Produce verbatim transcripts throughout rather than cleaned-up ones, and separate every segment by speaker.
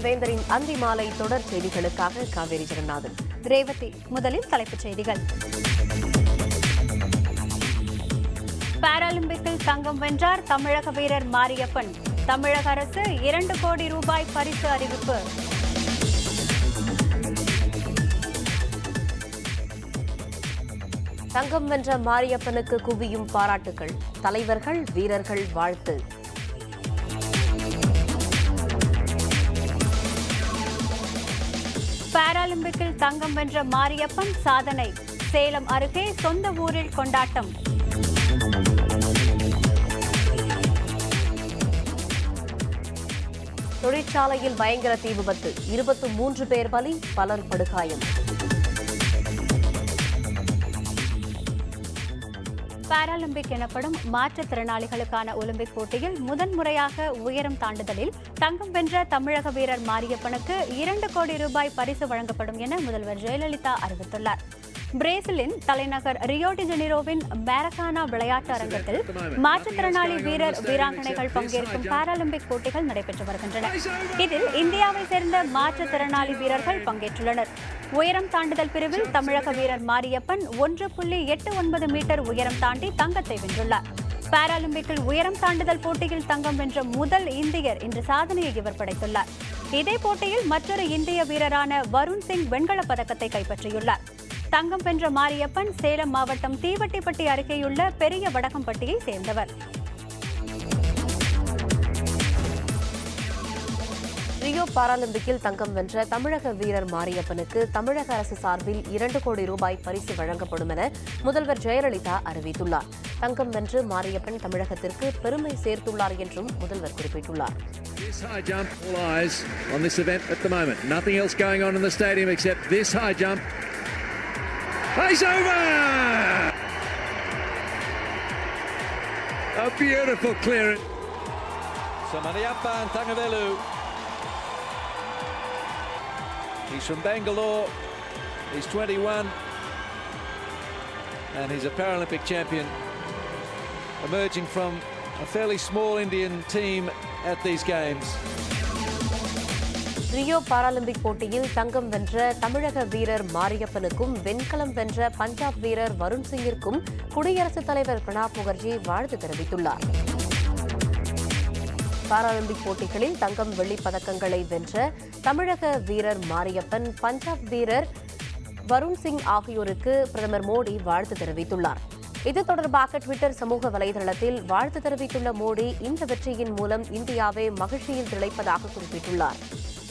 Speaker 1: வேந்தரின் அந்தி மாலை தொடர் செய்திகளுக்காக காவேரி ஜெகநாதன்.
Speaker 2: ரேவதி. முதலில் தலைப்புச் செய்திகள். பாராலிம்பிக்கில் தங்கம் வென்றார் தமிழக வீரர் மாரியப்பன். தமிழக அரசு இரண்டு கோடி ரூபாய் பரிசு அறிவிப்பு.
Speaker 1: தங்கம் வென்ற மாரியப்பனுக்கு குவியும் பாராட்டுகள். தலைவர்கள் வீரர்கள் வாழ்த்து.
Speaker 2: பாராலிம்பிக்கில் தங்கம் வென்ற மாரியப்பன் சாதனை. சேலம் அருகே சொந்த ஊரில் கொண்டாட்டம்.
Speaker 1: தொழிற்சாலையில் பயங்கர தீ விபத்து. இருபத்தி மூன்று பேர் பலி, பலர் படுகாயம்.
Speaker 2: பாராலிம்பிக் எனப்படும் மாற்றுத்திறனாளிகளுக்கான ஒலிம்பிக் போட்டியில் முதன்முறையாக உயரம் தாண்டுதலில் தங்கம் வென்ற தமிழக வீரர் மாரியப்பனுக்கு இரண்டு கோடி ரூபாய் பரிசு வழங்கப்படும் என முதல்வர் ஜெயலலிதா அறிவித்துள்ளார். பிரேசிலின் தலைநகர் ரியோ டி ஜெனிரோவின் மேரகானா விளையாட்டு அரங்கத்தில் மாற்றுத்திறனாளி வீரர் வீராங்கனைகள் பங்கேற்கும் பாராலிம்பிக் போட்டிகள் நடைபெற்று வருகின்றன. இதில் இந்தியாவை சேர்ந்த மாற்றுத்திறனாளி வீரர்கள் பங்கேற்றுள்ளனர். உயரம் தாண்டுதல் பிரிவில் தமிழக வீரர் மாரியப்பன் ஒன்று புள்ளி எட்டு ஒன்பது மீட்டர் உயரம் தாண்டி தங்கத்தை வென்றுள்ளார். பாராலிம்பிக்கில் உயரம் தாண்டுதல் போட்டியில் தங்கம் வென்ற முதல் இந்தியர் என்ற சாதனையை இவர் படைத்துள்ளார். இதே போட்டியில் மற்றொரு இந்திய வீரரான வருண் சிங் வெண்கலப் பதக்கத்தை கைப்பற்றியுள்ளார். தங்கம் வென்ற மாரியப்பன் சேலம் மாவட்டம் தீவட்டிப்பட்டி அருகேயுள்ள பெரிய வடகம்பட்டியை சேர்ந்தவர்.
Speaker 1: ரியோ பாராலிம்பிக்கில் தங்கம் வென்ற தமிழக வீரர் மாரியப்பனுக்கு தமிழக அரசு சார்பில் இரண்டு கோடி ரூபாய் பரிசு வழங்கப்படும் என முதல்வர் ஜெயலலிதா அறிவித்துள்ளார். தங்கம் வென்று மாரியப்பன் தமிழகத்திற்கு பெருமை சேர்த்துள்ளார் என்றும் முதல்வர் குறிப்பிட்டுள்ளார்.
Speaker 3: This high jump, all eyes on this event at the moment. Nothing else going on in the stadium except this high jump. It's over! A beautiful clearance.
Speaker 4: Samaniappan Thangavelu. He's from Bangalore. He's twenty-one. And he's a Paralympic champion. Emerging from a fairly small Indian team at these games.
Speaker 1: Rio Paralympic போட்டியில் தங்கம் வென்ற தமிழக வீரர் மாரியப்பனுக்கும் வெண்கலம் வென்ற பஞ்சாப் வீரர் வருண் சிங்கிற்கும் குடியரசுத் தலைவர் பிரணாப் முகர்ஜி வாழ்த்து தெரிவித்துள்ளார். பாராலிம்பிக் போட்டிகளில் தங்கம் வெள்ளிப் பதக்கங்களை வென்ற தமிழக வீரர் மாரியப்பன், பஞ்சாப் வீரர் வருண் சிங் ஆகியோருக்கு பிரதமர் மோடி வாழ்த்து தெரிவித்துள்ளார். இது தொடர்பாக டுவிட்டர் சமூக வலைதளத்தில் வாழ்த்து தெரிவித்துள்ள மோடி இந்த வெற்றியின் மூலம் இந்தியாவை மகிழ்ச்சியில் திளைப்பதாக குறிப்பிட்டுள்ளார்.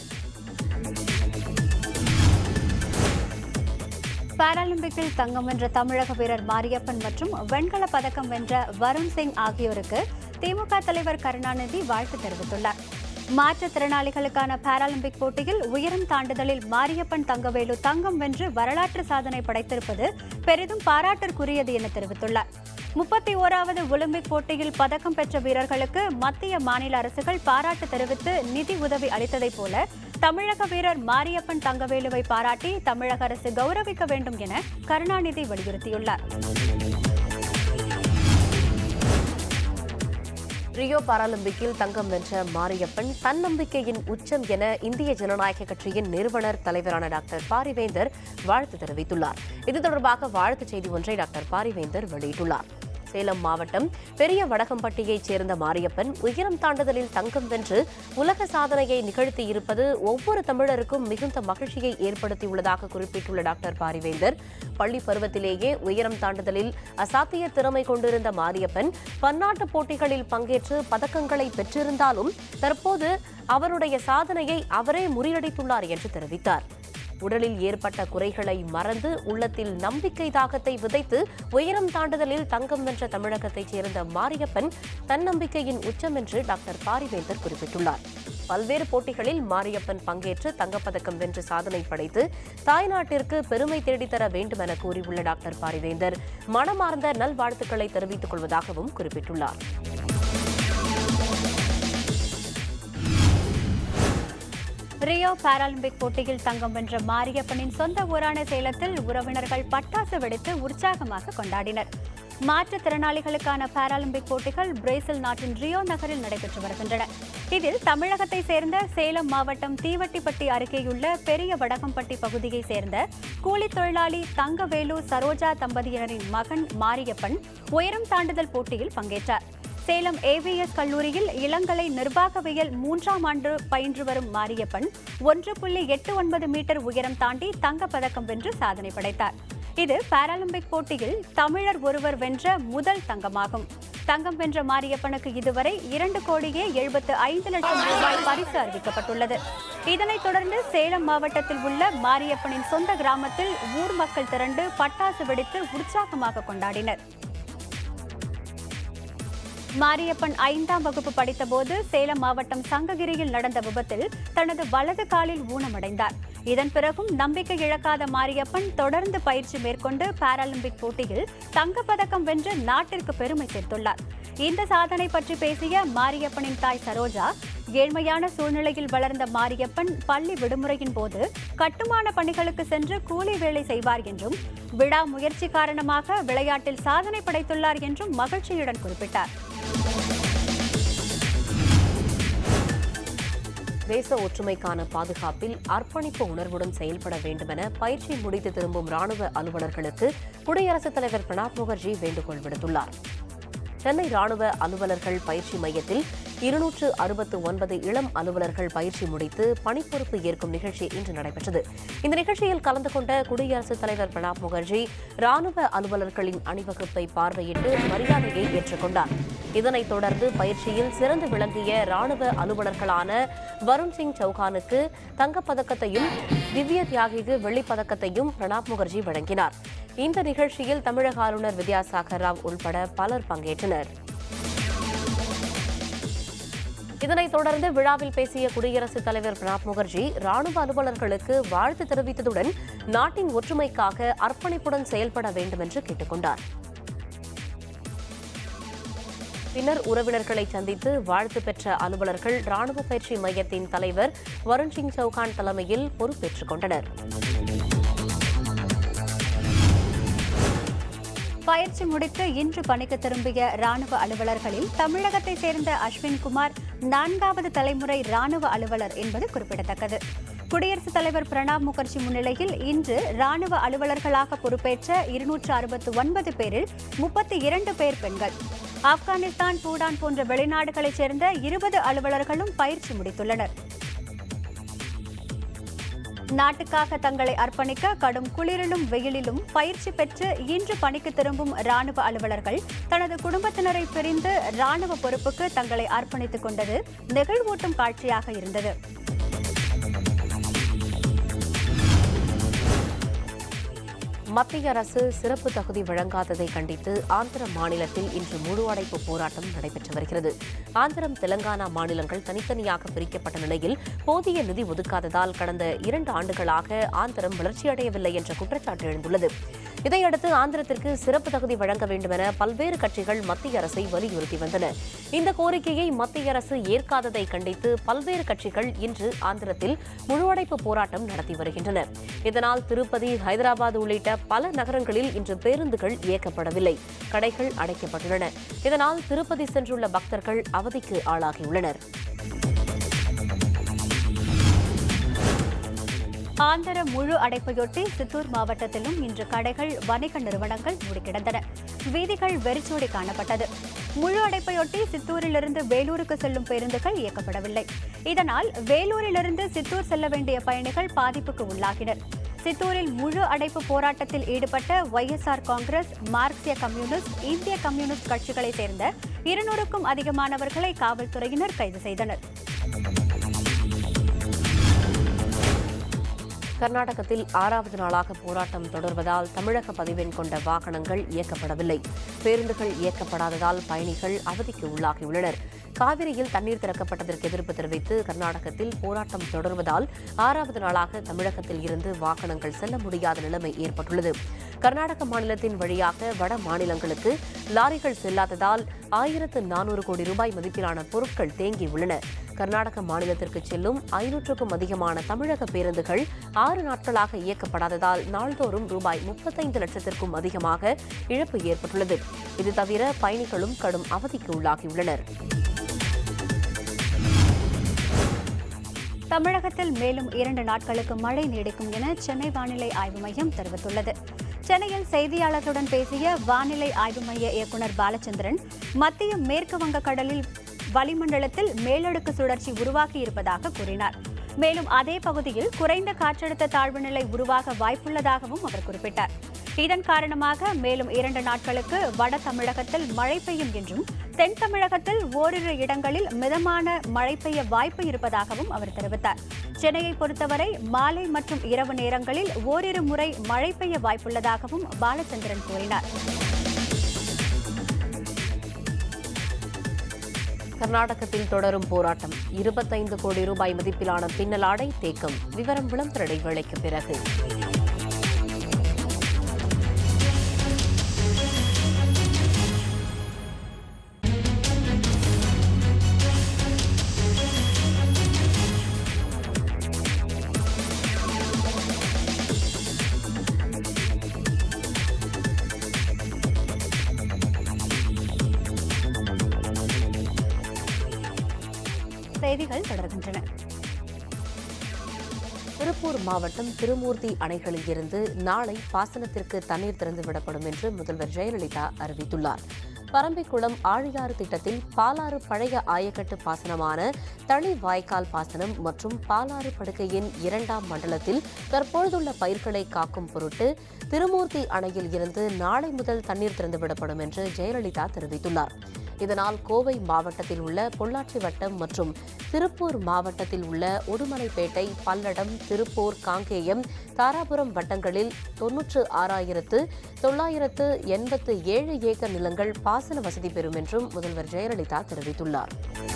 Speaker 2: பாராலிம்பிக்கில் தங்கம் வென்ற தமிழக வீரர் மாரியப்பன் மற்றும் வெண்கல பதக்கம் வென்ற வருண் சிங் ஆகியோருக்கு திமுக தலைவர் கருணாநிதி வாழ்த்து தெரிவித்துள்ளார். மாற்றுத்திறனாளிகளுக்கான பாராலிம்பிக் போட்டியில் உயரம் தாண்டுதலில் மாரியப்பன் தங்கவேலு தங்கம் வென்று வரலாற்று சாதனை படைத்திருப்பது பெரிதும் பாராட்டிற்குரியது என தெரிவித்துள்ளார். முப்பத்தி ஓராவது ஒலிம்பிக் போட்டியில் பதக்கம் பெற்ற வீரர்களுக்கு மத்திய மாநில அரசுகள் பாராட்டு தெரிவித்து நிதி உதவி அளித்ததைப் போல தமிழக வீரர் மாரியப்பன் தங்கவேலுவை பாராட்டி தமிழக அரசு கௌரவிக்க வேண்டும் என கருணாநிதி வலியுறுத்தியுள்ளார்.
Speaker 1: ரியோ பாராலிம்பிக்கில் தங்கம் வென்ற மாரியப்பன் தன்னம்பிக்கையின் உச்சம் என இந்திய ஜனநாயக கட்சியின் நிறுவனர் தலைவரான டாக்டர் பாரிவேந்தர் வாழ்த்து தெரிவித்துள்ளார். இது தொடர்பாக வாழ்த்துச் செய்தி ஒன்றை டாக்டர் பாரிவேந்தர் வெளியிட்டுள்ளார். சேலம் மாவட்டம் பெரிய வடகம்பட்டியைச் சேர்ந்த மாரியப்பன் உயரம் தாண்டுதலில் தங்கம் வென்று உலக சாதனையை நிகழ்த்தியிருப்பது ஒவ்வொரு தமிழருக்கும் மிகுந்த மகிழ்ச்சியை ஏற்படுத்தியுள்ளதாக குறிப்பிட்டுள்ள டாக்டர் பாரிவேந்தர், பள்ளி பருவத்திலேயே உயரம் தாண்டுதலில் அசாத்திய திறமை கொண்டிருந்த மாரியப்பன் பன்னாட்டு போட்டிகளில் பங்கேற்று பதக்கங்களை பெற்றிருந்தாலும் தற்போது அவருடைய சாதனையை அவரே முறியடித்துள்ளார் என்று தெரிவித்தார். உடலில் ஏற்பட்ட குறைகளை மறந்து உள்ளத்தில் நம்பிக்கை தாகத்தை விதைத்து உயரம் தாண்டுதலில் தங்கம் வென்ற தமிழகத்தைச் சேர்ந்த மாரியப்பன் தன்னம்பிக்கையின் உச்சம் என்று டாக்டர் பாரிவேந்தர் குறிப்பிட்டுள்ளார். பல்வேறு போட்டிகளில் மாரியப்பன் பங்கேற்று தங்கப்பதக்கம் வென்று சாதனை படைத்து தாய்நாட்டிற்கு பெருமை தேடித்தர வேண்டும் என கூறியுள்ள டாக்டர் பாரிவேந்தர் மனமார்ந்த நல்வாழ்த்துக்களை தெரிவித்துக் கொள்வதாகவும் குறிப்பிட்டுள்ளார்.
Speaker 2: ரியோ பாராலிம்பிக் போட்டியில் தங்கம் வென்ற மாரியப்பனின் சொந்த ஊரான சேலத்தில் உறவினர்கள் பட்டாசு வெடித்து உற்சாகமாக கொண்டாடினர். மாற்றுத்திறனாளிகளுக்கான பாராலிம்பிக் போட்டிகள் பிரேசில் நாட்டின் ரியோ நகரில் நடைபெற்று வருகின்றன. இதில் தமிழகத்தை சேர்ந்த சேலம் மாவட்டம் தீவட்டிப்பட்டி அருகேயுள்ள பெரிய வடகம்பட்டி பகுதியை சேர்ந்த கூலித் தொழிலாளி தங்கவேலு சரோஜா தம்பதியினரின் மகன் மாரியப்பன் உயரம் தாண்டுதல் போட்டியில் பங்கேற்றார். சேலம் ஏவிஎஸ் கல்லூரியில் இளங்கலை நிர்வாகவியல் மூன்றாம் ஆண்டு பயின்று வரும் மாரியப்பன் ஒன்று புள்ளி எட்டு ஒன்பது மீட்டர் உயரம் தாண்டி தங்கப்பதக்கம் வென்று சாதனை படைத்தார். இது பாராலிம்பிக் போட்டியில் தமிழர் ஒருவர் வென்ற முதல் தங்கமாகும். தங்கம் வென்ற மாரியப்பனுக்கு இதுவரை இரண்டு கோடியே எழுபத்து ஐந்து லட்சம் ரூபாய் பரிசு அறிவிக்கப்பட்டுள்ளது. இதனைத் தொடர்ந்து சேலம் மாவட்டத்தில் உள்ள மாரியப்பனின் சொந்த கிராமத்தில் ஊர் மக்கள் திரண்டு பட்டாசு வெடித்து உற்சாகமாக கொண்டாடினர். மாரியப்பன் ஐந்தாம் வகுப்பு படித்தபோது சேலம் மாவட்டம் சங்ககிரியில் நடந்த விபத்தில் தனது வலது காலில் ஊனமடைந்தார். இதன் பிறகும் நம்பிக்கை இழக்காத மாரியப்பன் தொடர்ந்து பயிற்சி மேற்கொண்டு பாராலிம்பிக் போட்டியில் தங்கப்பதக்கம் வென்று நாட்டிற்கு பெருமை சேர்த்துள்ளார். இந்த சாதனை பற்றி பேசிய மாரியப்பனின் தாய் சரோஜா, ஏழ்மையான சூழ்நிலையில் வளர்ந்த மாரியப்பன் பள்ளி விடுமுறையின் போது கட்டுமான பணிகளுக்கு சென்று கூலி வேலை செய்வார் என்றும் விடா முயற்சி காரணமாக விளையாட்டில் சாதனை படைத்துள்ளார் என்றும் மகிழ்ச்சியுடன் குறிப்பிட்டார்.
Speaker 1: தேச ஒற்றுமைக்கான பாதுகாப்பில் அர்ப்பணிப்பு உணர்வுடன் செயல்பட வேண்டுமென பயிற்சி முடித்து திரும்பும் ராணுவ அலுவலர்களுக்கு குடியரசுத் தலைவர் பிரணாப் முகர்ஜி வேண்டுகோள் விடுத்துள்ளார். சென்னை ராணுவ அலுவலர்கள் பயிற்சி மையத்தில் இருநூற்று அறுபத்து ஒன்பது இளம் அலுவலர்கள் பயிற்சி முடித்து பணிப்பொறுப்பு ஏற்கும் நிகழ்ச்சி இன்று நடைபெற்றது. இந்த நிகழ்ச்சியில் கலந்து கொண்ட குடியரசுத் தலைவர் பிரணாப் முகர்ஜி ராணுவ அலுவலர்களின் அணிவகுப்பை பார்வையிட்டு மரியாதையை ஏற்றுக்கொண்டார். இதனைத் தொடர்ந்து பயிற்சியில் சிறந்து விளங்கிய ராணுவ அலுவலர்களான வருண் சிங் சௌகானுக்கு தங்கப்பதக்கத்தையும் திவ்ய தியாகிக்கு வெள்ளிப்பதக்கத்தையும் பிரணாப் முகர்ஜி வழங்கினார். இந்த நிகழ்ச்சியில் தமிழக ஆளுநர் வித்யாசாகர் ராவ் உள்பட பலர் பங்கேற்றனர். இதனைத் தொடர்ந்து விழாவில் பேசிய குடியரசுத் தலைவர் பிரணாப் முகர்ஜி ராணுவ அலுவலர்களுக்கு வாழ்த்து தெரிவித்ததுடன் நாட்டின் ஒற்றுமைக்காக அர்ப்பணிப்புடன் செயல்பட வேண்டும் என்று கேட்டுக் கொண்டார். பின்னர் உறவினர்களை சந்தித்து வாழ்த்து பெற்ற அலுவலர்கள் ராணுவ பயிற்சி மையத்தின் தலைவர் வருண் சிங் சௌகான் தலைமையில் பொறுப்பேற்றுக் கொண்டனர்.
Speaker 2: பயிற்சி முடித்து இன்று பணிக்கு திரும்பிய ராணுவ அலுவலர்களில் தமிழகத்தை சேர்ந்த அஸ்வின் குமார் நான்காவது தலைமுறை ராணுவ அலுவலர் என்பது குறிப்பிடத்தக்கது. குடியரசுத் தலைவர் பிரணாப் முகர்ஜி முன்னிலையில் இன்று ராணுவ அலுவலர்களாக பொறுப்பேற்ற இருநூற்று அறுபத்து ஒன்பது பேரில் முப்பத்தி இரண்டு பேர் பெண்கள். ஆப்கானிஸ்தான், பூடான் போன்ற வெளிநாடுகளைச் சேர்ந்த இருபது அலுவலர்களும் பயிற்சி முடித்துள்ளனர். நாட்டுக்காக தங்களை அர்ப்பணிக்க கடும் குளிரிலும் வெயிலிலும் பயிற்சி பெற்று இன்று பணிக்கு திரும்பும் ராணுவ அலுவலர்கள் தனது குடும்பத்தினரை பிரிந்து ராணுவ பொறுப்புக்கு தங்களை அர்ப்பணித்துக் கொண்டது நெகிழ்வூட்டும் காட்சியாக இருந்தது.
Speaker 1: மத்திய அரசு சிறப்பு தகுதி வழங்காததை கண்டித்து ஆந்திர மாநிலத்தில் இன்று முழு அடைப்பு போராட்டம் நடைபெற்று வருகிறது. ஆந்திரம், தெலங்கானா மாநிலங்கள் தனித்தனியாக பிரிக்கப்பட்ட நிலையில் போதிய நிதி ஒதுக்காததால் கடந்த இரண்டு ஆண்டுகளாக ஆந்திரம் வளர்ச்சியடையவில்லை என்ற குற்றச்சாட்டு எழுந்துள்ளது. இதையடுத்து ஆந்திரத்திற்கு சிறப்பு தகுதி வழங்க வேண்டுமென பல்வேறு கட்சிகள் மத்திய அரசை வலியுறுத்தி வந்தன. இந்த கோரிக்கையை மத்திய அரசு ஏற்காததை கண்டித்து பல்வேறு கட்சிகள் இன்று ஆந்திரத்தில் முழு அடைப்பு போராட்டம் நடத்தி வருகின்றன. இதனால் திருப்பதி, ஹைதராபாத் உள்ளிட்ட பல நகரங்களில் இன்று பேருந்துகள் இயக்கப்படவில்லை, கடைகள் அடைக்கப்பட்டுள்ளன. இதனால் திருப்பதி சென்றுள்ள பக்தர்கள் அவதிக்கு ஆளாகியுள்ளனர்.
Speaker 2: ஆந்திர முழு அடைப்பையொட்டி சித்தூர் மாவட்டத்திலும் இன்று கடைகள், வணிக நிறுவனங்கள் மூடிக்கிடந்தன. வீதிகள் வெறிச்சோடி காணப்பட்டது. முழு அடைப்பையொட்டி சித்தூரிலிருந்து வேலூருக்கு செல்லும் பேருந்துகள் இயக்கப்படவில்லை. இதனால் வேலூரிலிருந்து சித்தூர் செல்ல வேண்டிய பயணிகள் பாதிப்புக்கு உள்ளாகினர். சித்தூரில் முழு அடைப்பு போராட்டத்தில் ஈடுபட்ட ஒய் எஸ் ஆர் காங்கிரஸ், மார்க்சிய கம்யூனிஸ்ட், இந்திய கம்யூனிஸ்ட் கட்சிகளைச் சேர்ந்த இருநூறுக்கும் அதிகமானவர்களை காவல்துறையினர் கைது செய்தனர்.
Speaker 1: கர்நாடகத்தில் ஆறாவது நாளாக போராட்டம் தொடர்வதால் தமிழக பதிவெண் கொண்ட வாகனங்கள் இயக்கப்படவில்லை. பேருந்துகள் இயக்கப்படாததால் பயணிகள் அவதிக்கு உள்ளாகியுள்ளனர். காவிரியில் தண்ணீர் திறக்கப்பட்டதற்கு எதிர்ப்பு தெரிவித்து கர்நாடகத்தில் போராட்டம் தொடர்வதால் ஆறாவது நாளாக தமிழகத்தில் இருந்து வாகனங்கள் செல்ல முடியாத நிலைமை ஏற்பட்டுள்ளது. கர்நாடக மாநிலத்தின் வழியாக வட மாநிலங்களுக்கு லாரிகள் செல்லாததால் ஆயிரத்து நானூறு கோடி ரூபாய் மதிப்பிலான பொருட்கள் தேங்கியுள்ளன. கர்நாடக மாநிலத்திற்கு செல்லும் ஐநூற்றுக்கும் அதிகமான தமிழக பேருந்துகள் ஆறு நாட்களாக இயக்கப்படாததால் நாள்தோறும் ரூபாய் முப்பத்தைந்து லட்சத்திற்கும் அதிகமாக இழப்பு ஏற்பட்டுள்ளது. இது தவிர பயணிகளும் கடும் அவதிக்கு உள்ளாகியுள்ளனர்.
Speaker 2: தமிழகத்தில் மேலும் இரண்டு நாட்களுக்கு மழை நீடிக்கும் என சென்னை வானிலை ஆய்வு மையம் தெரிவித்துள்ளது. சென்னையில் செய்தியாளர்களுடன் பேசிய வானிலை ஆய்வு மைய இயக்குநர் பாலச்சந்திரன், மத்திய மேற்கு வங்க கடலில் வளிமண்டலத்தில் மேலடுக்கு சுழற்சி உருவாகியிருப்பதாக கூறினார். மேலும் அதே பகுதியில் குறைந்த காற்றழுத்த தாழ்வு நிலை உருவாக வாய்ப்புள்ளதாகவும் அவர் குறிப்பிட்டார். இதன் காரணமாக மேலும் இரண்டு நாட்களுக்கு வட தமிழகத்தில் மழை பெய்யும் என்றும், தென் தமிழகத்தில் ஓரிரு இடங்களில் மிதமான மழை பெய்ய வாய்ப்பு இருப்பதாகவும் அவர் தெரிவித்தார். சென்னையை பொறுத்தவரை மாலை மற்றும் இரவு நேரங்களில் ஓரிரு முறை மழை பெய்ய வாய்ப்புள்ளதாகவும் பாலச்சந்திரன் கூறினார்.
Speaker 1: கர்நாடகத்தில் தொடரும் போராட்டம். இருபத்தைந்து கோடி ரூபாய் மதிப்பிலான பின்னலாடை தேக்கம். விவரம் விளம்பர இடைவேளைக்கு பிறகு.
Speaker 2: செய்திகள் தொடர்கின்றன.
Speaker 1: திருப்பூர் மாவட்டம் திருமூர்த்தி அணைகளில் இருந்து நாளை பாசனத்திற்கு தண்ணீர் திறந்துவிடப்படும் என்று முதல்வர் ஜெயலலிதா அறிவித்துள்ளார். பரம்பிக்குளம் ஆழியாறு திட்டத்தில் பாலாறு பழைய ஆயக்கட்டு பாசனமான தளி வாய்க்கால் பாசனம் மற்றும் பாலாறு படுகையின் இரண்டாம் மண்டலத்தில் தற்பொழுதுள்ள பயிர்களை காக்கும் பொருட்டு திருமூர்த்தி அணையில் இருந்து நாளை முதல் தண்ணீர் திறந்துவிடப்படும் என்று ஜெயலலிதா தெரிவித்துள்ளார். இதனால் கோவை மாவட்டத்தில் உள்ள பொள்ளாச்சி வட்டம் மற்றும் திருப்பூர் மாவட்டத்தில் உள்ள உடுமலைப்பேட்டை, பல்லடம், திருப்பூர், காங்கேயம், தாராபுரம் வட்டங்களில் தொன்னூற்று ஆறாயிரத்து தொள்ளாயிரத்து எண்பத்து ஏழு ஏக்கர் நிலங்கள் பாசன வசதி பெறும் என்றும் முதல்வர் ஜெயலலிதா தெரிவித்துள்ளார்.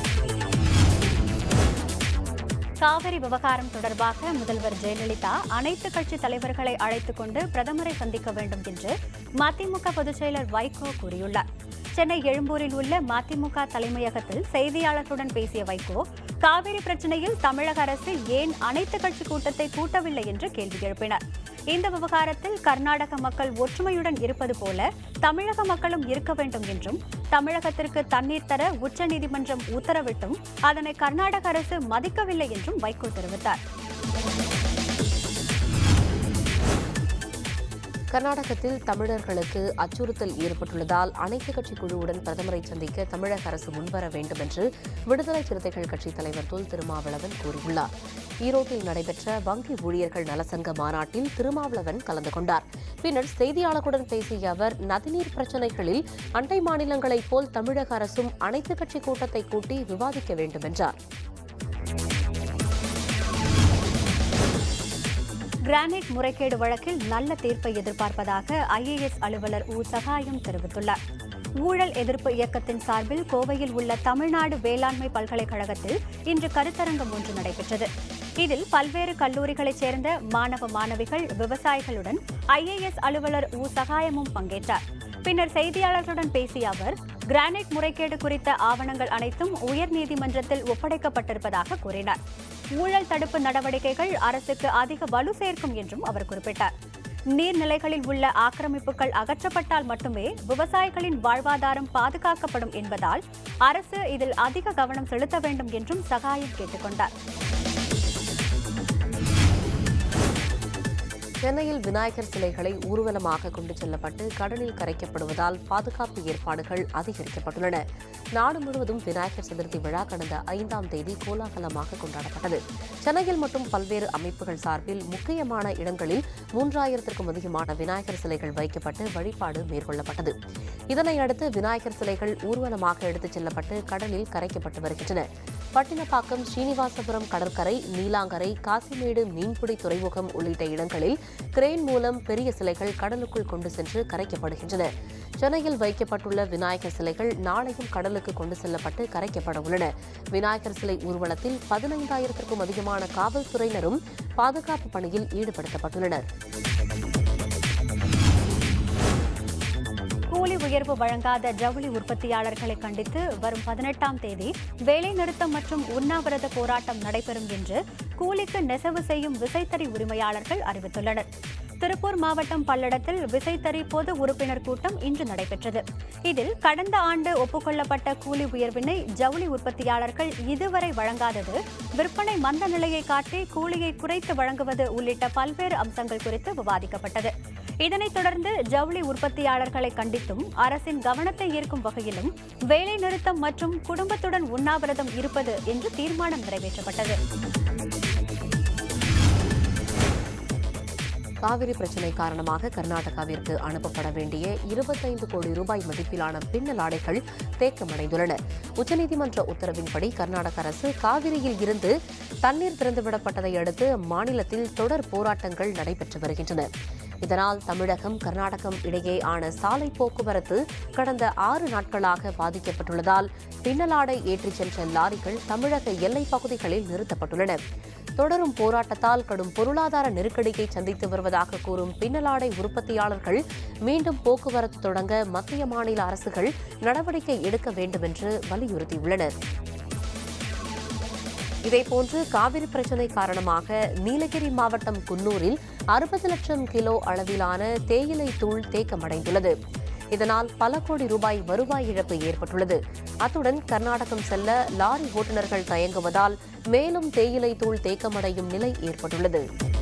Speaker 2: காவிரி விவகாரம் தொடர்பாக முதல்வர் ஜெயலலிதா அனைத்து கட்சி தலைவர்களை அழைத்துக் கொண்டு பிரதமரை சந்திக்க வேண்டும் என்று மதிமுக பொதுச் செயலர் வைகோ கூறியுள்ளார். சென்னை எழும்பூரில் உள்ள மதிமுக தலைமையகத்தில் செய்தியாளர்களுடன் பேசிய வைகோ, காவிரி பிரச்சினையில் தமிழக அரசு ஏன் அனைத்து கட்சி கூட்டத்தை கூட்டவில்லை என்று கேள்வி எழுப்பினார். இந்த விவகாரத்தில் கர்நாடக மக்கள் ஒற்றுமையுடன் இருப்பது போல தமிழக மக்களும் இருக்க வேண்டும் என்றும், தமிழகத்திற்கு தண்ணீர் தர உச்சநீதிமன்றம் உத்தரவிட்டும் அதனை கர்நாடக அரசு மதிக்கவில்லை என்றும் வைகோ தெரிவித்தார்.
Speaker 1: கர்நாடகத்தில் தமிழர்களுக்கு அச்சுறுத்தல் ஏற்பட்டுள்ளதால் அனைத்து கட்சி குழுவுடன் பிரதமரை சந்திக்க தமிழக அரசு முன்வர வேண்டும் என்று விடுதலை சிறுத்தைகள் கட்சித் தலைவர் தொல் திருமாவளவன் கூறியுள்ளார். ஈரோட்டில் நடைபெற்ற வங்கி ஊழியர்கள் நலசங்க மாநாட்டில் திருமாவளவன் கலந்து கொண்டார். பின்னர் செய்தியாளர்களுடன் பேசிய அவர், நதிநீர் பிரச்சினைகளில் அண்டை மாநிலங்களைப் போல் தமிழக அரசும் அனைத்து கட்சி கூட்டத்தை கூட்டி விவாதிக்க வேண்டும் என்றார்.
Speaker 2: கிரானைட் முறைகேடு வழக்கில் நல்ல தீர்ப்பை எதிர்பார்ப்பதாக ஐஏஎஸ் அலுவலர் உ சகாயம் தெரிவித்துள்ளார். ஊழல் எதிர்ப்பு இயக்கத்தின் சார்பில் கோவையில் உள்ள தமிழ்நாடு வேளாண்மை பல்கலைக்கழகத்தில் இன்று கருத்தரங்கம் ஒன்று நடைபெற்றது. இதில் பல்வேறு கல்லூரிகளைச் சேர்ந்த மாணவ மாணவிகள், விவசாயிகளுடன் ஐஏஎஸ் அலுவலர் உ சகாயமும் பங்கேற்றார். பின்னர் செய்தியாளர்களுடன் பேசிய அவர், கிரானைட் முறைகேடு குறித்த ஆவணங்கள் அனைத்தும் உயர்நீதிமன்றத்தில் ஒப்படைக்கப்பட்டிருப்பதாக கூறினார். ஊழல் தடுப்பு நடவடிக்கைகள் அரசுக்கு அதிக வலு சேர்க்கும் என்றும் அவர் குறிப்பிட்டார். நீர்நிலைகளில் உள்ள ஆக்கிரமிப்புகள் அகற்றப்பட்டால் மட்டுமே விவசாயிகளின் வாழ்வாதாரம் பாதுகாக்கப்படும் என்பதால் அரசு இதில் அதிக கவனம் செலுத்த வேண்டும் என்றும் சகாயம் கேட்டுக் கொண்டார்.
Speaker 1: சென்னையில் விநாயகர் சிலைகளை ஊர்வலமாக கொண்டு செல்லப்பட்டு கடலில் கரைக்கப்படுவதால் பாதுகாப்பு ஏற்பாடுகள் அதிகரிக்கப்பட்டுள்ளன. நாடு முழுவதும் விநாயகர் சதுர்த்தி விழா கடந்த ஐந்தாம் தேதி கோலாகலமாக கொண்டாடப்பட்டது. சென்னையில் மட்டும் பல்வேறு அமைப்புகள் சார்பில் முக்கியமான இடங்களில் மூன்றாயிரத்திற்கும் அதிகமான விநாயகர் சிலைகள் வைக்கப்பட்டு வழிபாடு மேற்கொள்ளப்பட்டது. இதனையடுத்து விநாயகர் சிலைகள் ஊர்வலமாக எடுத்துச் செல்லப்பட்டு கடலில் கரைக்கப்பட்டு வருகின்றன. பட்டினப்பாக்கம், ஸ்ரீனிவாசபுரம் கடற்கரை, நீலாங்கரை, காசிமேடு மீன்பிடி துறைமுகம் உள்ளிட்ட இடங்களில் கிரேன் மூலம் பெரிய சிலைகள் கடலுக்குள் கொண்டு சென்று கரைக்கப்படுகின்றன. சென்னையில் வைக்கப்பட்டுள்ள விநாயகர் சிலைகள் நாளையும் கடலுக்கு கொண்டு செல்லப்பட்டு கரைக்கப்பட உள்ளன. விநாயகர் சிலை ஊர்வலத்தில் பதினைந்தாயிரத்திற்கும் அதிகமான காவல்துறையினரும் பாதுகாப்பு பணியில் ஈடுபடுத்தப்பட்டுள்ளனர்.
Speaker 2: கூலி உயர்வு வழங்காத ஜவுளி உற்பத்தியாளர்களை கண்டித்து வரும் பதினெட்டாம் தேதி வேலைநிறுத்தம் மற்றும் உண்ணாவிரத போராட்டம் நடைபெறும் என்று கூலிக்கு நெசவு செய்யும் விசைத்தறி உரிமையாளர்கள் அறிவித்துள்ளனர். திருப்பூர் மாவட்டம் பல்லடத்தில் விசைத்தறி பொது உறுப்பினர் கூட்டம் இன்று நடைபெற்றது. இதில் கடந்த ஆண்டு ஒப்புக்கொள்ளப்பட்ட கூலி உயர்வினை ஜவுளி உற்பத்தியாளர்கள் இதுவரை வழங்காதது, விற்பனை மந்த நிலையை காட்டி கூலியை குறைத்து வழங்குவது உள்ளிட்ட பல்வேறு அம்சங்கள் குறித்து விவாதிக்கப்பட்டது. இதனைத் தொடர்ந்து ஜவுளி உற்பத்தியாளர்களை கண்டித்தும் அரசின் கவனத்தை ஈர்க்கும் வகையிலும் வேலை நிறுத்தம் மற்றும் குடும்பத்துடன் உண்ணாவிரதம் இருப்பது என்று தீர்மானம் நிறைவேற்றப்பட்டது.
Speaker 1: காவிரி பிரச்சினை காரணமாக கர்நாடகாவிற்கு அனுப்பப்பட வேண்டிய இருபத்தைந்து கோடி ரூபாய் மதிப்பிலான பின்னல் ஆடைகள் தேக்கமடைந்துள்ளன. உச்சநீதிமன்ற உத்தரவின்படி கர்நாடக அரசு காவிரியில் இருந்து தண்ணீர் திறந்துவிடப்பட்டதை அடுத்து மாநிலத்தில் தொடர் போராட்டங்கள் நடைபெற்று வருகின்றன. இதனால் தமிழகம் கர்நாடகம் இடையே ஆன சாலை போக்குவரத்து கடந்த ஆறு நாட்களாக பாதிக்கப்பட்டுள்ளதால் பின்னலாடை ஏற்றிச் சென்ற லாரிகள் தமிழக எல்லைப் பகுதிகளில் நிறுத்தப்பட்டுள்ளன. தொடரும் போராட்டத்தால் கடும் பொருளாதார நெருக்கடியை சந்தித்து வருவதாக கூறும் பின்னலாடை உற்பத்தியாளர்கள் மீண்டும் போக்குவரத்து தொடங்க மத்திய மாநில அரசுகள் நடவடிக்கை எடுக்க வேண்டும் என்று வலியுறுத்தியுள்ளனர். இதேபோன்று காவிரி பிரச்சினை காரணமாக நீலகிரி மாவட்டம் குன்னூரில் அறுபது லட்சம் கிலோ அளவிலான தேயிலை தூள் தேக்கமடைந்துள்ளது. இதனால் பல கோடி ரூபாய் வருவாய் இழப்பு ஏற்பட்டுள்ளது. அத்துடன் கர்நாடகம் செல்ல லாரி ஓட்டுநர்கள் தயங்குவதால் மேலும் தேயிலை தூள் தேக்கமடையும் நிலை ஏற்பட்டுள்ளது.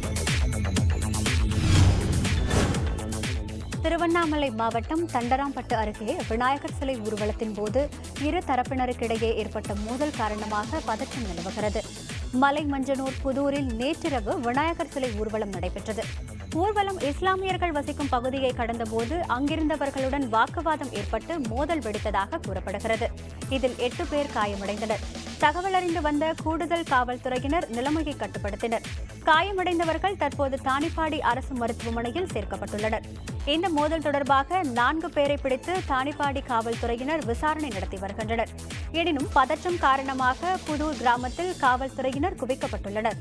Speaker 2: திருவண்ணாமலை மாவட்டம் தண்டராம்பட்டு அருகே விநாயகர் சிலை ஊர்வலத்தின் போது இரு தரப்பினருக்கிடையே ஏற்பட்ட மோதல் காரணமாக பதற்றம் நிலவுகிறது. மலை மஞ்சனூர் புதூரில் நேற்றிரவு விநாயகர் சிலை ஊர்வலம் நடைபெற்றது. ஊர்வலம் இஸ்லாமியர்கள் வசிக்கும் பகுதியை கடந்தபோது அங்கிருந்தவர்களுடன் வாக்குவாதம் ஏற்பட்டு மோதல் வெடித்ததாக கூறப்படுகிறது. இதில் எட்டு பேர் காயமடைந்தனர். தகவல் அறிந்து வந்த கூடுதல் காவல்துறையினர் நிலைமையை கட்டுப்படுத்தினர். காயமடைந்தவர்கள் தற்போது தானிப்பாடி அரசு மருத்துவமனையில் சேர்க்கப்பட்டுள்ளனர். இந்த மோதல் தொடர்பாக நான்கு பேரை பிடித்து தானிப்பாடி காவல்துறையினர் விசாரணை நடத்தி வருகின்றனர். எனினும் பதற்றம் காரணமாக புதூர் கிராமத்தில் காவல்துறையினர் குவிக்கப்பட்டுள்ளனர்.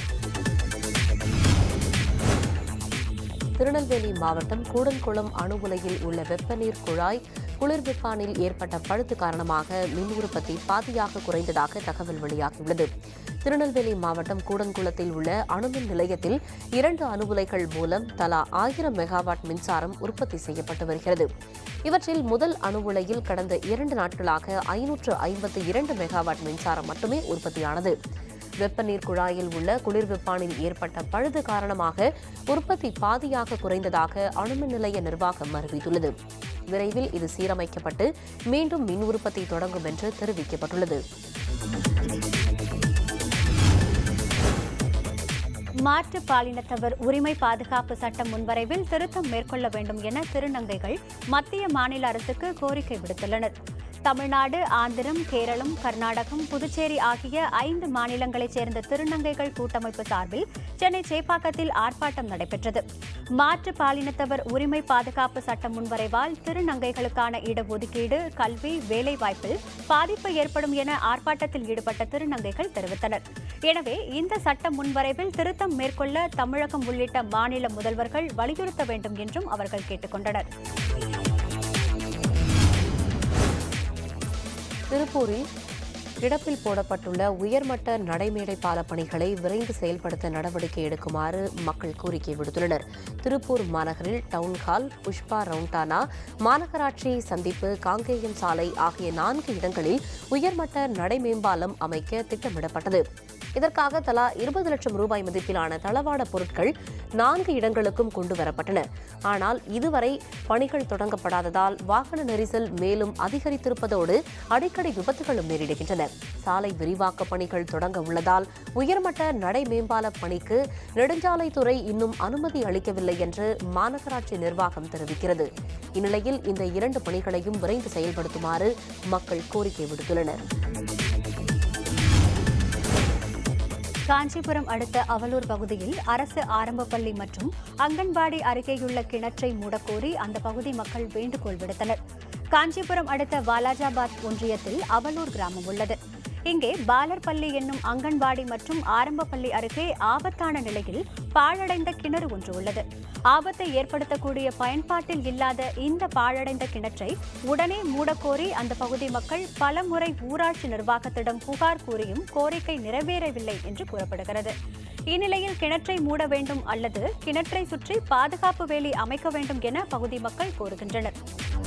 Speaker 1: திருநெல்வேலி மாவட்டம் கூடன்குளம் அணு உலையில் உள்ள வெப்பநீர் குழாய் குளிர்விப்பானில் ஏற்பட்ட பழுது காரணமாக மின் உற்பத்தி பாதியாக குறைந்ததாக தகவல் வெளியாகியுள்ளது. திருநெல்வேலி மாவட்டம் கூடன்குளத்தில் உள்ள அணுமின் நிலையத்தில் இரண்டு அணு உலைகள் மூலம் தலா ஆயிரம் மெகாவாட் மின்சாரம் உற்பத்தி செய்யப்பட்டு வருகிறது. இவற்றில் முதல் அணு உலையில் கடந்த இரண்டு நாட்களாக ஐநூற்று ஐம்பத்தி இரண்டு மெகாவாட் மின்சாரம் மட்டுமே உற்பத்தியானது. வெப்பநீர் குழாயில் உள்ள குளிர்விப்பானில் ஏற்பட்ட பழுது காரணமாக உற்பத்தி பாதியாக குறைந்ததாக அணுமின் நிலைய நிர்வாகம் அறிவித்துள்ளது. விரைவில் இது சீரமைக்கப்பட்டு மீண்டும் மின் உற்பத்தி தொடங்கும் என்று தெரிவிக்கப்பட்டுள்ளது.
Speaker 2: மாற்று பாலினத்தவர் உரிமை பாதுகாப்பு சட்ட முன்வரைவில் திருத்தம் மேற்கொள்ள வேண்டும் என திருநங்கைகள் மத்திய மாநில அரசுக்கு கோரிக்கை விடுத்துள்ளனர். தமிழ்நாடு, ஆந்திரம், கேரளம், கர்நாடகம், புதுச்சேரி ஆகிய ஐந்து மாநிலங்களைச் சேர்ந்த திருநங்கைகள் கூட்டமைப்பு சார்பில் சென்னை சேப்பாக்கத்தில் ஆர்ப்பாட்டம் நடைபெற்றது. மாற்று பாலினத்தவர் உரிமை பாதுகாப்பு சட்ட முன்வரைவால் திருநங்கைகளுக்கான இடஒதுக்கீடு, கல்வி, வேலைவாய்ப்பில் பாதிப்பு ஏற்படும் என ஆர்ப்பாட்டத்தில் ஈடுபட்ட திருநங்கைகள் தெரிவித்தனர். எனவே இந்த சட்ட முன்வரைவில் திருத்தம் மேற்கொள்ள தமிழகம் உள்ளிட்ட மாநில முதல்வர்கள் வலியுறுத்த வேண்டும் என்றும் அவர்கள் கேட்டுக் கொண்டனர்.
Speaker 1: திருப்பூரில் கிடப்பில் போடப்பட்டுள்ள உயர்மட்ட நடைமேடை பால பணிகளை விரைந்து செயல்படுத்த நடவடிக்கை எடுக்குமாறு மக்கள் கோரிக்கை விடுத்துள்ளனர். திருப்பூர் மாநகரில் டவுன்ஹால், புஷ்பா ரவுண்டானா, மாநகராட்சி சந்திப்பு, காங்கேயம் சாலை ஆகிய நான்கு இடங்களில் உயர்மட்ட நடைமேம்பாலம் அமைக்க திட்டமிடப்பட்டது. இதற்காக தலா இருபது லட்சம் ரூபாய் மதிப்பிலான தளவாட பொருட்கள் நான்கு இடங்களுக்கும் கொண்டுவரப்பட்டன. ஆனால் இதுவரை பணிகள் தொடங்கப்படாததால் வாகன நெரிசல் மேலும் அதிகரித்திருப்பதோடு அடிக்கடி விபத்துகளும் நேரிடுகின்றன. சாலை விரிவாக்க பணிகள் தொடங்க உள்ளதால் உயர்மட்ட நடை மேம்பால பணிக்கு நெடுஞ்சாலைத்துறை இன்னும் அனுமதி அளிக்கவில்லை என்று மாநகராட்சி நிர்வாகம் தெரிவிக்கிறது. இந்நிலையில் இந்த இரண்டு பணிகளையும் விரைந்து செயல்படுத்துமாறு மக்கள் கோரிக்கை விடுத்துள்ளனர்.
Speaker 2: காஞ்சிபுரம் அடுத்த அவலூர் பகுதியில் அரசு ஆரம்ப பள்ளி மற்றும் அங்கன்வாடி அருகேயுள்ள கிணற்றை மூடக்கோரி அந்த பகுதி மக்கள் வேண்டுகோள் விடுத்தனர். காஞ்சிபுரம் அடுத்த வாலாஜாபாத் ஒன்றியத்தில் அவலூர் கிராமம் உள்ளது. இங்கே பாலர் பள்ளி என்னும் அங்கன்வாடி மற்றும் ஆரம்ப பள்ளி அருகே ஆபத்தான நிலையில் பாழடைந்த கிணறு ஒன்று உள்ளது. ஆபத்தை ஏற்படுத்தக்கூடிய பயன்பாட்டில் இல்லாத இந்த பாழடைந்த கிணற்றை உடனே மூடக்கோரி அந்த பகுதி மக்கள் பலமுறை ஊராட்சி நிர்வாகத்திடம் புகார் கூறியும் கோரிக்கை நிறைவேறவில்லை என்று கூறப்படுகிறது. இந்நிலையில் கிணற்றை மூட வேண்டும் அல்லது கிணற்றை சுற்றி பாதுகாப்பு வேலி அமைக்க வேண்டும் என பகுதி மக்கள் கோருகின்றனர்.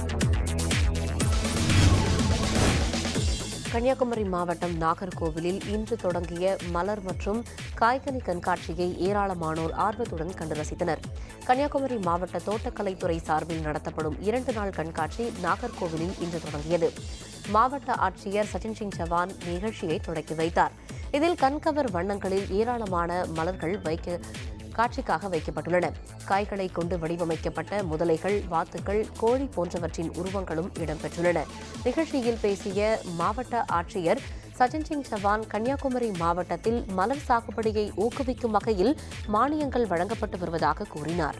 Speaker 1: கன்னியாகுமரி மாவட்டம் நாகர்கோவிலில் இன்று தொடங்கிய மலர் மற்றும் காய்கனி கண்காட்சியை ஏராளமானோர் ஆர்வத்துடன் கண்டு ரசித்தனர். கன்னியாகுமரி மாவட்ட தோட்டக்கலைத்துறை சார்பில் நடத்தப்படும் இரண்டு நாள் கண்காட்சி நாகர்கோவிலில் இன்று தொடங்கியது. மாவட்ட ஆட்சியர் சச்சின் சிங் சவான் நிகழ்ச்சியை தொடக்கி வைத்தார். இதில் கண்கவர் வண்ணங்களில் ஏராளமான மலர்கள் வைக்க காட்சிக்காக வைக்கப்பட்டுள்ளன. காய்களை கொண்டு வடிவமைக்கப்பட்ட முதலைகள், வாத்துக்கள், கோழி போன்றவற்றின் உருவங்களும் இடம்பெற்றுள்ளன. நிகழ்ச்சியில் பேசிய மாவட்ட ஆட்சியர் சச்சின் சிங் சவான், கன்னியாகுமரி மாவட்டத்தில் மலர் சாகுபடியை ஊக்குவிக்கும் வகையில் மானியங்கள் வழங்கப்பட்டு வருவதாக கூறினார்.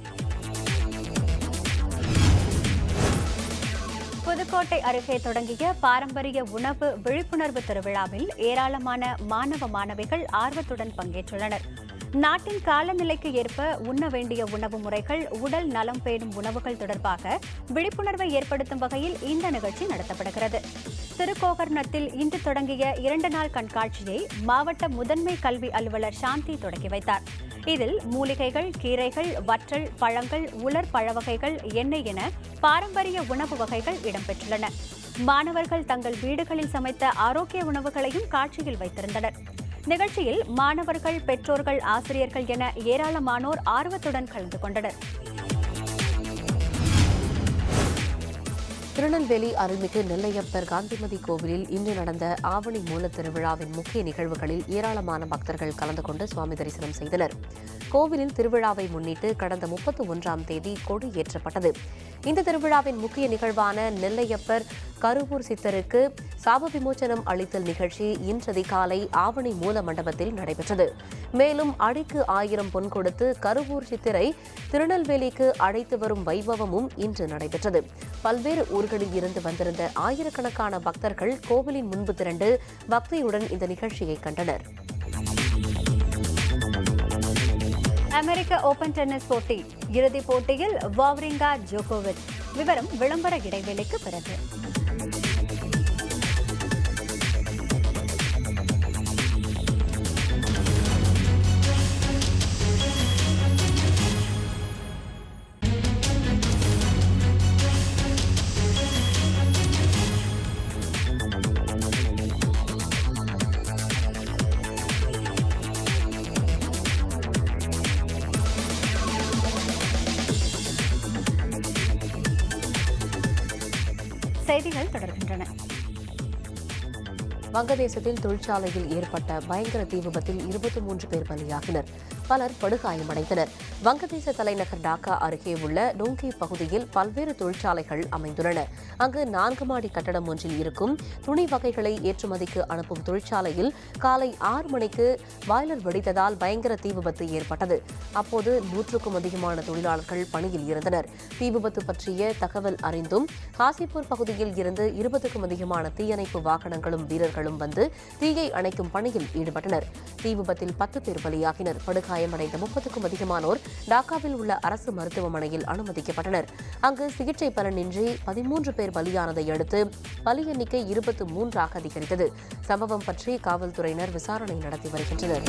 Speaker 2: புதுக்கோட்டை அருகே தொடங்கிய பாரம்பரிய உணவு விழிப்புணர்வு திருவிழாவில் ஏராளமான மாணவ மாணவிகள் ஆர்வத்துடன் பங்கேற்றுள்ளனர். நாட்டின் காலநிலைக்கு ஏற்ப உண்ண வேண்டிய உணவு முறைகள், உடல் நலம் பேணும் உணவுகள் தொடர்பாக விழிப்புணர்வை ஏற்படுத்தும் வகையில் இந்த நிகழ்ச்சி நடத்தப்படுகிறது. திருக்கோகர்ணத்தில் இன்று தொடங்கிய இரண்டு நாள் கண்காட்சியை மாவட்ட முதன்மை கல்வி அலுவலர் சாந்தி தொடங்கி வைத்தார். இதில் மூலிகைகள், கீரைகள், வற்றல், பழங்கள், உலர் பழவகைகள், எண்ணெய் என பாரம்பரிய உணவு வகைகள் இடம்பெற்றுள்ளன. மாணவர்கள் தங்கள் வீடுகளில் சமைத்த ஆரோக்கிய உணவுகளையும் காட்சியில் வைத்திருந்தனர். நிகழ்ச்சியில் மாணவர்கள், பெற்றோர்கள், ஆசிரியர்கள் என ஏராளமானோர் ஆர்வத்துடன் கலந்து கொண்டனர்.
Speaker 1: திருநெல்வேலி அருள்மிகு நெல்லையப்பர் காந்திமதி கோவிலில் இன்று நடந்த ஆவணி மூல திருவிழாவின் முக்கிய நிகழ்வுகளில் ஏராளமான பக்தர்கள் கலந்து கொண்டு சுவாமி தரிசனம் செய்தனர். கோவிலில் திருவிழாவை முன்னிட்டு கடந்த முப்பத்தி ஒன்றாம் தேதி கொடி ஏற்றப்பட்டது. இந்த திருவிழாவின் முக்கிய நிகழ்வான நெல்லையப்பர் கருவூர் சித்தருக்கு சாப விமோச்சனம் அளித்தல் நிகழ்ச்சி இன்று அதிகாலை ஆவணி மூல மண்டபத்தில் நடைபெற்றது. மேலும் அடிக்கு ஆயிரம் பொன் கொடுத்து கருவூர் சித்தரை திருநெல்வேலிக்கு அழைத்து வரும் வைபவமும் இன்று நடைபெற்றது. பல்வேறு ஊர்களில் இருந்து வந்திருந்த ஆயிரக்கணக்கான பக்தர்கள் கோவிலின் முன்பு திரண்டு பக்தியுடன் இந்த நிகழ்ச்சியை கண்டனர்.
Speaker 2: அமெரிக்க ஓபன் டென்னிஸ் போட்டி இறுதிப் போட்டியில் வாவ்ரிங்கா, ஜோகோவிச். விவரம் விளம்பர இடைவேளைக்கு பிறகு. செய்திகள் தொடர்கின்றன.
Speaker 1: வங்கதேசத்தில் தொழிற்சாலையில் ஏற்பட்ட பயங்கர தீ விபத்தில் இருபத்தி மூன்று பேர் பலியாகினர். பலர் படுகாயமடைந்தனர். வங்கதேச தலைநகர் டாக்கா அருகே உள்ள டோங்கி பகுதியில் பல்வேறு தொழிற்சாலைகள் அமைந்துள்ளன. அங்கு நான்கு மாடி கட்டடம் ஒன்றில் இருக்கும் துணி வகைகளை ஏற்றுமதிக்கு அனுப்பும் தொழிற்சாலையில் காலை ஆறு மணிக்கு பாய்லர் வெடித்ததால் பயங்கர தீ விபத்து ஏற்பட்டது. அப்போது நூற்றுக்கும் அதிகமான தொழிலாளர்கள் பணியில் இருந்தனர். தீ விபத்து பற்றிய தகவல் அறிந்தும் காசிப்பூர் பகுதியில் இருந்து இருபதுக்கும் அதிகமான தீயணைப்பு வாகனங்களும் வீரர்களும் வந்து தீயை அணைக்கும் பணியில் ஈடுபட்டனர். தீ விபத்தில் பத்து பேர் பலியாகினர். படுகாயமடைந்த முப்பதுக்கும் அதிகமானோர் டாக்காவில் உள்ள அரசு மருத்துவமனையில் அனுமதிக்கப்பட்டனர். அங்கு சிகிச்சை பலனின்றி பதிமூன்று பேர் பலியானதை அடுத்து பலி எண்ணிக்கை இருபத்தி மூன்றாக அதிகரித்தது. சம்பவம் பற்றி காவல்துறையினர் விசாரணை நடத்தி வருகின்றனர்.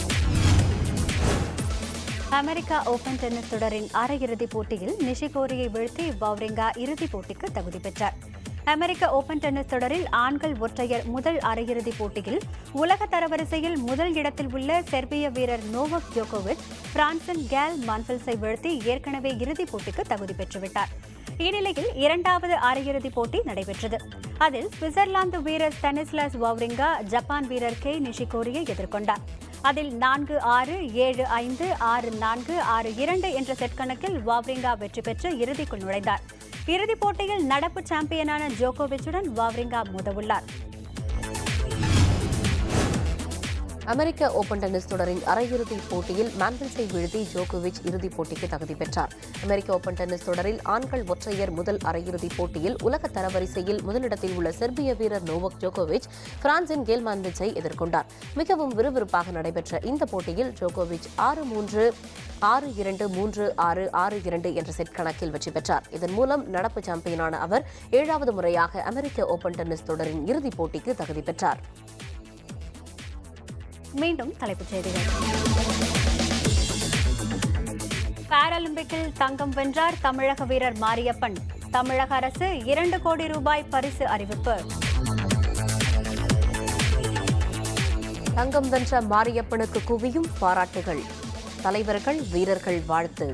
Speaker 2: அமெரிக்கா ஓபன் டென்னிஸ் தொடரின் அரையிறுதிப் போட்டியில் நிஷிகோரியை வீழ்த்தி வாவ்ரிங்கா இறுதிப் போட்டிக்கு தகுதி பெற்றார். அமெரிக்க ஓபன் டென்னிஸ் தொடரில் ஆண்கள் ஒற்றையர் முதல் அரையிறுதிப் போட்டியில் உலக தரவரிசையில் முதல் இடத்தில் உள்ள செர்பிய வீரர் நோவக் ஜோகோவிச் பிரான்சின் கேல் மான்ஃபில்ஸை வீழ்த்தி ஏற்கனவே இறுதிப் போட்டிக்கு தகுதி பெற்றுவிட்டார். இந்நிலையில் இரண்டாவது அரையிறுதிப் போட்டி நடைபெற்றது. அதில் சுவிட்சர்லாந்து வீரர் ஸ்டானிஸ்லாஸ் வாவ்ரிங்கா ஜப்பான் வீரர் கே நிஷிகோரியை எதிர்கொண்டார். அதில் நான்கு ஆறு, ஏழு ஐந்து, ஆறு நான்கு, ஆறு இரண்டு என்ற செட் கணக்கில் வாவ்ரிங்கா வெற்றி பெற்று இறுதிக்குள் நுழைந்தார். இறுதிப் போட்டியில் நடப்பு சாம்பியனான ஜோகோவிச்சுடன் வாவ்ரிங்கா மோதவுள்ளார்.
Speaker 1: அமெரிக்க ஓபன் டென்னிஸ் தொடரின் அரையிறுதிப் போட்டியில் மான்வெல்ஸை வீழ்த்தி ஜோகோவிச் இறுதிப் போட்டிக்கு தகுதி பெற்றார். அமெரிக்க ஓபன் டென்னிஸ் தொடரில் ஆண்கள் ஒற்றையர் முதல் அரையிறுதிப் போட்டியில் உலக தரவரிசையில் முதலிடத்தில் உள்ள செர்பிய வீரர் நோவக் ஜோகோவிச் பிரான்சின் கேல் மான்வெல்ஸை எதிர்கொண்டார். மிகவும் விறுவிறுப்பாக நடைபெற்ற இந்த போட்டியில் ஜோகோவிச் ஆறு மூன்று ஆறு இரண்டு மூன்று ஆறு ஆறு இரண்டு என்ற செட் கணக்கில் வெற்றி பெற்றார். இதன் மூலம் நடப்பு சாம்பியனான அவர் ஏழாவது முறையாக அமெரிக்க ஓபன் டென்னிஸ் தொடரின் இறுதிப் போட்டிக்கு தகுதி பெற்றார்.
Speaker 2: மீண்டும் தலைப்புச் செய்திகள். பாராலிம்பிக்கில் தங்கம் வென்றார் தமிழக வீரர் மாரியப்பன். தமிழக அரசு இரண்டு கோடி ரூபாய் பரிசு அறிவிப்பு.
Speaker 1: தங்கம் வென்ற மாரியப்பனுக்கு குவியும் பாராட்டுகள். தலைவர்கள் வீரர்கள் வாழ்த்து.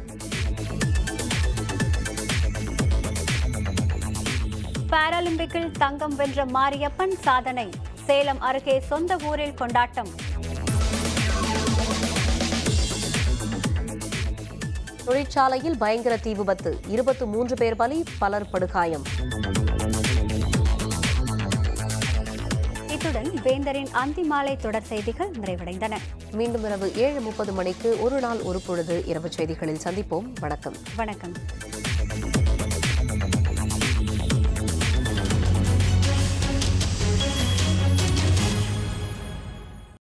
Speaker 2: பாராலிம்பிக்கில் தங்கம் வென்ற மாரியப்பன் சாதனை. சேலம் அருகே சொந்த ஊரில் கொண்டாட்டம்.
Speaker 1: தொழிற்சாலையில் பயங்கர தீ விபத்து. இருபத்தி மூன்று பேர் பலி, பலர் படுகாயம்.
Speaker 2: இத்துடன் வேந்தரின் அந்திமாலை தொடர் செய்திகள் நிறைவடைந்தன.
Speaker 1: மீண்டும் இரவு ஏழு முப்பது மணிக்கு ஒரு நாள் ஒரு பொழுது இரவு செய்திகளில் சந்திப்போம். வணக்கம்.
Speaker 2: வணக்கம்.